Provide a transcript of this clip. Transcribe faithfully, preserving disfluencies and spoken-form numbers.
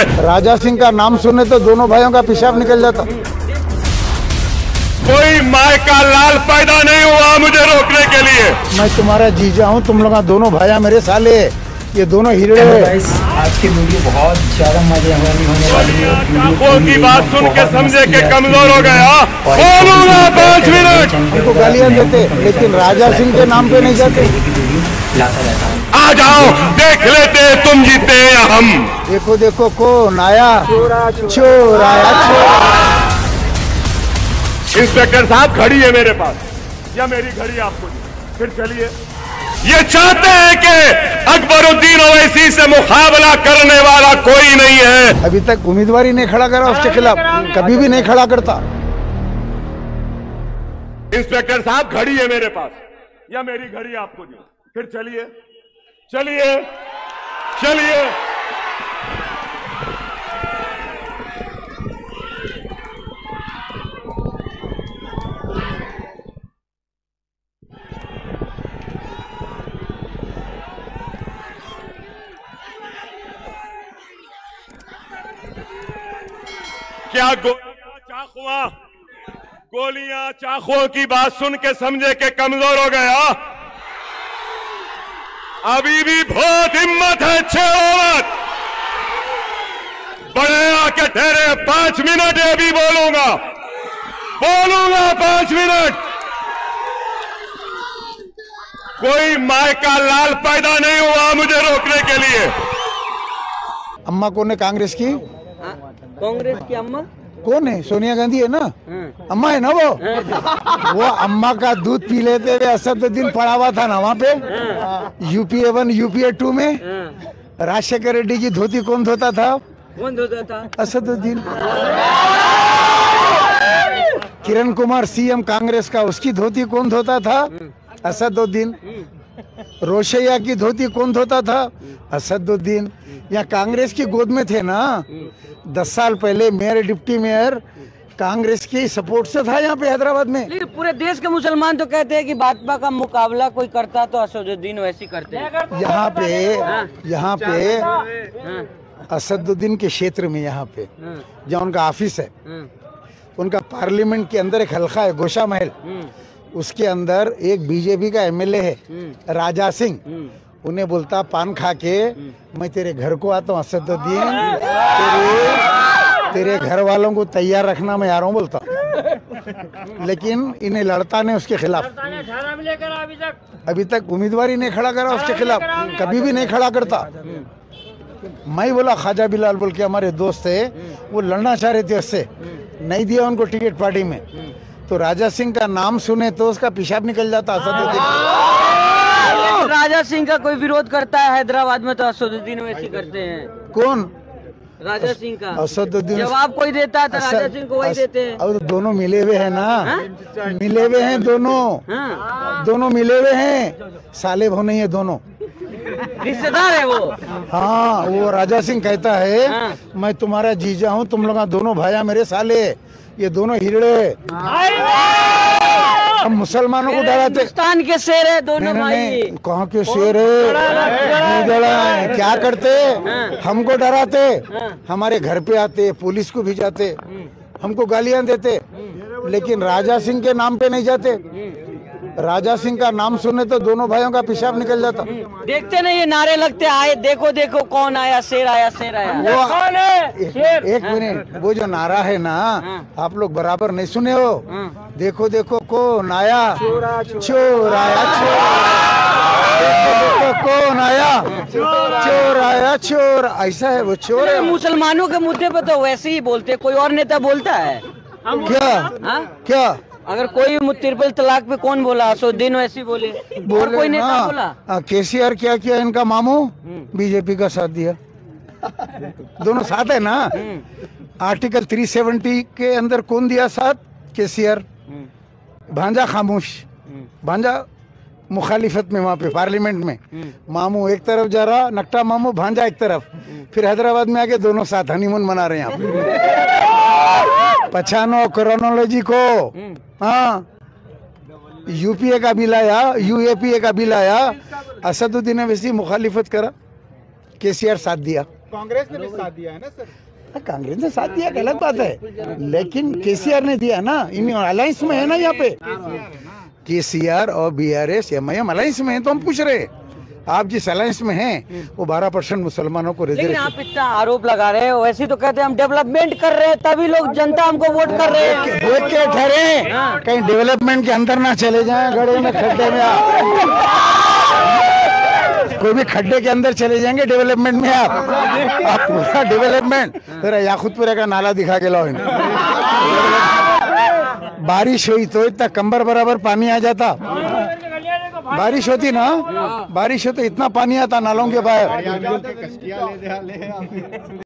है। राजा सिंह का नाम सुने तो दोनों भाइयों का पेशाब निकल जाता। कोई माय का लाल पैदा नहीं हुआ मुझे रोकने के लिए। मैं तुम्हारा जीजा हूँ, तुम लोग दोनों भाइया मेरे साले, ये दोनों हीरे। आज की वीडियो बहुत ज्यादा मजे वाली होने वाली है। चाकुओं की बात सुन के समझे के कमजोर हो गया। बोलूंगा पाँच मिनट। उनको गालियां देते लेकिन राजा सिंह के नाम पे नहीं जाते। लाता रहता हूँ। आ जाओ देख लेते तुम जीते या हम। देखो देखो कौन आया, चोर आया चोर। इंस्पेक्टर साहब घड़ी है मेरे पास या मेरी घड़ी आपको दी? फिर चलिए। ये चाहते हैं कि अकबरुद्दीन ओवैसी से मुकाबला करने वाला कोई नहीं है। अभी तक उम्मीदवारी नहीं खड़ा करा उसके खिलाफ, कभी भी नहीं खड़ा करता। इंस्पेक्टर साहब घड़ी है मेरे पास या मेरी घड़ी आपको दी? फिर चलिए चलिए चलिए। क्या गोलियां चाकुआ गोलियां चाकुओं की बात सुन के समझे के कमजोर हो गया? अभी भी बहुत हिम्मत है। छह ओवर बड़े आके ठहरे। पांच मिनट है, अभी बोलूंगा बोलूंगा पांच मिनट। कोई माय का लाल पैदा नहीं हुआ मुझे रोकने के लिए। अम्मा कौन है कांग्रेस की? कांग्रेस की अम्मा कौन है? सोनिया गांधी है ना, अम्मा है ना वो। वो अम्मा का दूध पी लेते हुए असदुद्दीन पड़ा हुआ था ना वहाँ पे यूपीए वन यूपीए टू में। राजशेखर रेड्डी की धोती कौन धोता था? कौन धोता था? असदुद्दीन। किरण कुमार सीएम कांग्रेस का, उसकी धोती कौन धोता था? असदुद्दीन। रोशैया की धोती कौन धोता था? असदुद्दीन। यहाँ कांग्रेस की गोद में थे ना। दस साल पहले मेयर डिप्टी मेयर कांग्रेस की सपोर्ट से था यहाँ पे हैदराबाद में। लेकिन पूरे देश के मुसलमान तो कहते हैं कि भाजपा का मुकाबला कोई करता तो असदुद्दीन वैसी करते हैं। यहाँ पे यहाँ पे असदुद्दीन के क्षेत्र में, यहाँ पे जहाँ उनका ऑफिस है, उनका पार्लियामेंट के अंदर एक हल्का है गोशा महल, उसके अंदर एक बीजेपी का एमएलए है राजा सिंह। उन्हें बोलता पान खा के मैं तेरे घर को आता हूँ असदुद्दीन, तेरे तेरे घर वालों को तैयार रखना मैं आ रहा हूँ बोलता। लेकिन इन्हें लड़ता नहीं उसके खिलाफ। अभी तक उम्मीदवारी नहीं खड़ा करा उसके खिलाफ, कभी भी नहीं खड़ा करता। मैं बोला ख्वाजा बिलाल बोल के हमारे दोस्त है, वो लड़ना चाह रहे थे उससे, नहीं दिया उनको टिकट पार्टी में। तो राजा सिंह का नाम सुने तो उसका पेशाब निकल जाता असदुद्दीन। राजा सिंह का कोई विरोध करता है हैदराबाद में तो असदुद्दीन वैसी करते हैं। कौन? राजा सिंह का असदुद्दीन। जवाब कोई देता है तो राजा सिंह को वही देते हैं। और दोनों मिले हुए हैं ना, मिले हुए हैं दोनों। हाँ? दोनों मिले हुए हैं, साले भाव नहीं है दोनों, रिश्तेदार है वो। हाँ, वो राजा सिंह कहता है हाँ। मैं तुम्हारा जीजा हूँ, तुम लोग दोनों भाइया मेरे साले, ये दोनों हिरड़े। हम मुसलमानों को डराते। हिंदुस्तान के शेर है दोनों भाई। कहाँ के शेर है? नहीं डरा है। क्या करते? हमको डराते, हमारे घर पे आते, पुलिस को भी जाते, हमको गालियां देते, लेकिन राजा सिंह के नाम पे नहीं जाते। राजा सिंह का नाम सुने तो दोनों भाइयों का पेशाब निकल जाता। देखते नहीं ये नारे लगते आए देखो देखो कौन आया, शेर आया शेर आया। वो कौन है? शेर। एक मिनट, वो जो नारा है ना, आप लोग बराबर नहीं सुने हो। देखो देखो कौन आया, चोर आया चोर। देखो कौन आया, चोर आया चोर। ऐसा है वो चोर है। मुसलमानों के मुद्दे पे तो वैसे ही बोलते, कोई और नेता बोलता है क्या? हा? क्या अगर कोई ट्रिपल तलाक पे कौन बोला? असदुद्दीन वैसी बोले, और कोई नेता बोला? केसीआर क्या किया इनका मामू? बीजेपी का साथ दिया। दोनों साथ है ना। आर्टिकल तीन सौ सत्तर के अंदर कौन दिया साथ? केसीआर। भांजा खामोश, भांजा मुखालिफत में वहाँ पे पार्लियामेंट में। मामू एक तरफ जा रहा, नक्टा मामू, भांजा एक तरफ। फिर हैदराबाद में आके दोनों साथ हनीमून मना रहे हैं यहाँ पे। पहचानो क्रोनोलॉजी को। हाँ, यूपीए का बिल आया, यूएपीए का बिल आया, असदुद्दीन ने वैसी मुखालिफत करा, केसीआर साथ दिया। कांग्रेस ने भी साथ दिया है ना सर? कांग्रेस ने साथ दिया गलत बात है, लेकिन केसीआर ने दिया ना, इन अलायंस में है ना यहाँ पे। केसीआर और बीआरएस एमआईएम अलायंस में है, तो हम पूछ रहे हैं आप जिस अलायंस में हैं वो बारह परसेंट मुसलमानों को लेकिन रिजर्व। आप इतना आरोप लगा रहे हो, वैसे तो कहते हैं हम डेवलपमेंट कर रहे हैं तभी लोग जनता हमको वोट कर रहे हैं। देख के ठहरे, कहीं डेवलपमेंट के अंदर ना चले जाएं, गड्ढे में खड्डे में आप कोई भी खड्डे के अंदर चले जाएंगे डेवलपमेंट में। आप आप पूरा डेवलपमेंट तेरा याकूतपुरा का नाला दिखा के लाओ। बारिश हुई तो इतना कंबर बराबर पानी आ जाता, बारिश होती ना, बारिश हो तो इतना पानी आता नालों के बाहर।